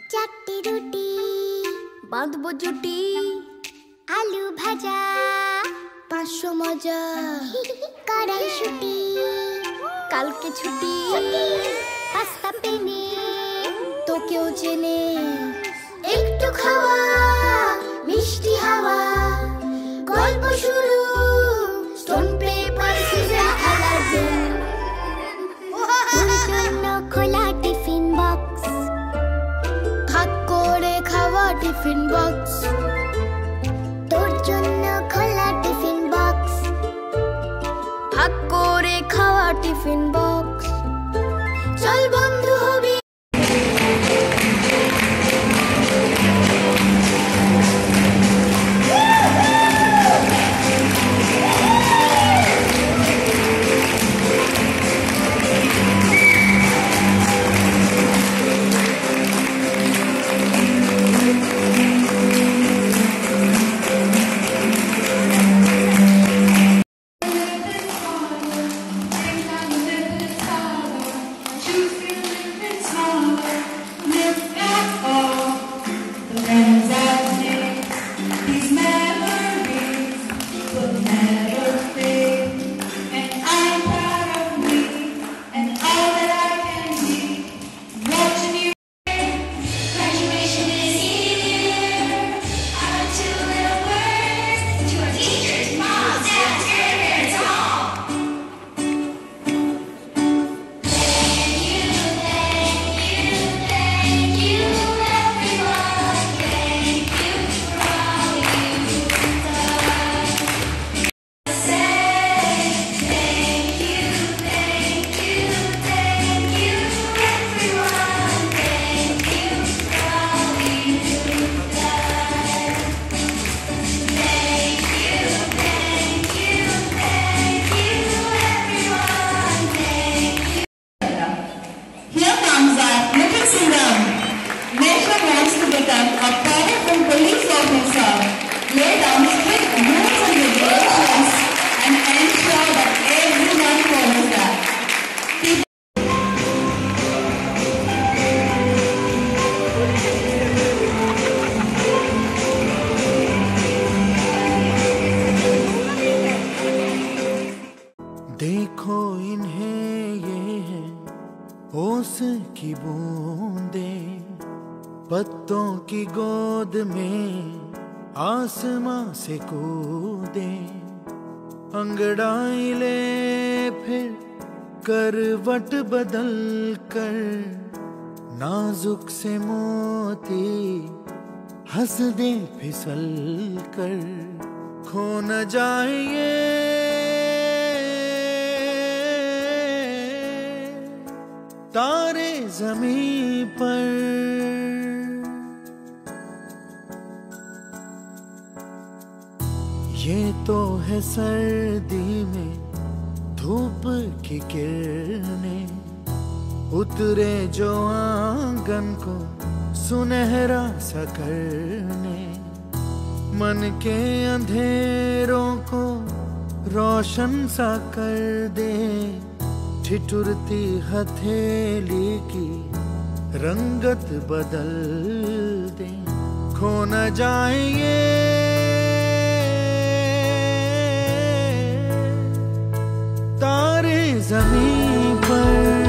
चाटी रोटी बांधबो जुटी आलू भाजा 500 मजा कड़ाई छुटी कल के छुट्टी पास्ता पेने तो क्यों चेने একটু খাওয়া মিষ্টি হাওয়া গল্প শুরু স্টোন পেপার সিজার খেলার দিন তোর জন্য খোলা টিফিন বক্স ভাগ করে খাওয়া টিফিন বক্স তোর জন্য খোলা টিফিন বক্স ভাগ করে খাওয়া টিফিন বক্স চল বন্ধু হবি देखो इन्हें ये है ओस की बूंदे पत्तों की गोद में आसमां से कूदे अंगड़ाई ले फिर करवट बदल कर नाजुक से मोती हंस दे फिसल कर खो न जाए तारे ज़मीं पर ये तो है सर्दी में धूप की किरणें उतरे जो आंगन को सुनहरा सा करने मन के अंधेरों को रोशन सा कर दे ठिठुरती हथेली की रंगत बदल दे खो न जाए तारे ज़मीं पर।